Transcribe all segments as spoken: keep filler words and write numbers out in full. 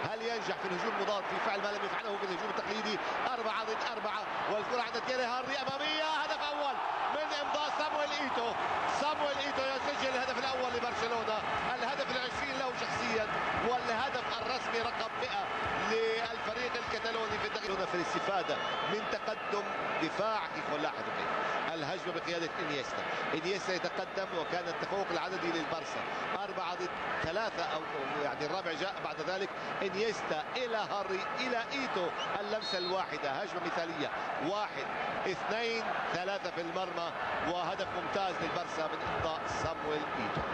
هل ينجح في الهجوم المضاد في فعل ما لم يفعله في الهجوم التقليدي؟ أربعة ضد أربعة، والكرة عند تيري هنري أمامية. هدف أول من إمضاء صامويل إيتو. صامويل إيتو يسجل الهدف الأول لبرشلونة، الهدف العشرين له شخصيا، والهدف الرسمي رقم مئة للفريق الكتالوني في الدقيقة في الاستفادة من تقدم دفاع. لاحظوا كيف الهجمة بقيادة إنيستا. إنيستا يتقدم، وكان التفوق العددي للبارسا أربعة ضد ثلاثة، أو يعني الرابع جاء بعد ذلك. إنيستا إلى هاري إلى إيتو، اللمسة الواحدة، هجمة مثالية. واحد اثنين ثلاثة في المرمى، وهدف ممتاز للبارسا من إمضاء صامويل إيتو.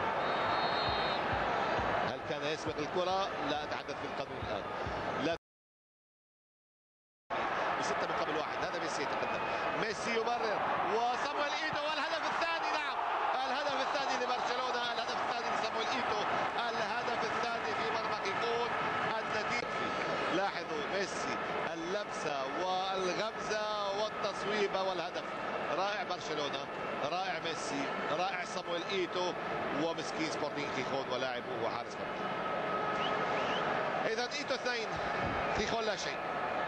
هل كان يسبق الكرة؟ لا أتحدث في القانون الآن. لا بستة مقابل واحد. هذا ميسي يتقدم، ميسي يمرر، وصامويل إيتو والهدف الثاني. نعم الهدف الثاني لبرشلونة، الهدف الثاني لصامويل إيتو، الهدف الثاني في مرمى كيكون. النتيجة لاحظوا ميسي اللمسة والغمزة والتصويبة والهدف. رائع برشلونة، رائع ميسي، رائع صامويل إيتو، ومسكين سبورتينغ كيخون ولاعبه وحارس مرمى. إذا إيتو اثنين كيخون لا شيء،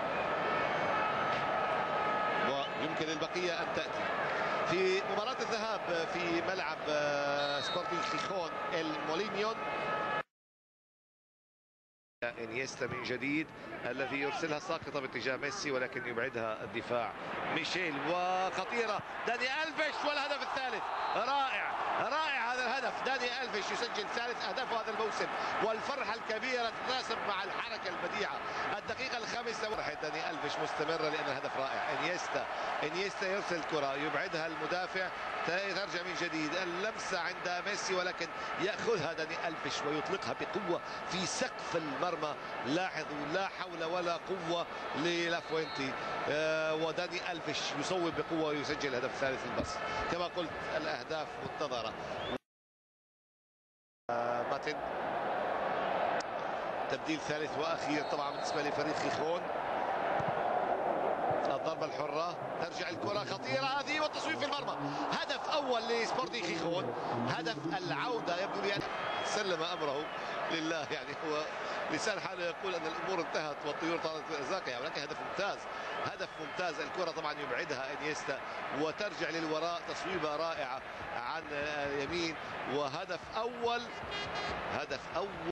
ويمكن للبقية أن تأتي. في مباراة الذهاب في ملعب سبورتينغ كيخون المولينيون، انيستا من جديد الذي يرسلها ساقطة باتجاه ميسي، ولكن يبعدها الدفاع. ميشيل وخطيرة، داني ألفيش والهدف الثالث. رائع رائع هذا الهدف. داني ألفيش يسجل ثالث أهدافه هذا الموسم، والفرحة الكبيرة تتناسب مع الحركة البديعة. الدقيقة الخامسة فرحة داني ألفيش مستمرة لأن الهدف رائع. انيستا انيستا يرسل الكرة، يبعدها المدافع، ترجع من جديد. اللمسة عند ميسي، ولكن يأخذها داني ألفيش ويطلقها بقوة في سقف المرمى. لاحظوا لا حول ولا قوة للافوينتي، آه وداني ألفيش يصوب بقوة ويسجل الهدف الثالث للبارسا. كما قلت الأهداف منتظرة. آه ماتن تبديل ثالث وأخير طبعا بالنسبة لفريق كيخون. الضربة الحرة، ترجع الكرة خطيرة هذه والتصويب في المرمى. هدف أول لسبورتينغ كيخون، هدف العودة. يبدو لي أن سلم أمره لله، يعني هو لسان حاله يقول أن الأمور انتهت والطيور طارت بأرزاقها، ولكن هدف ممتاز، هدف ممتاز. الكرة طبعا يبعدها انيستا وترجع للوراء، تصويبة رائعة عن اليمين، وهدف أول، هدف أول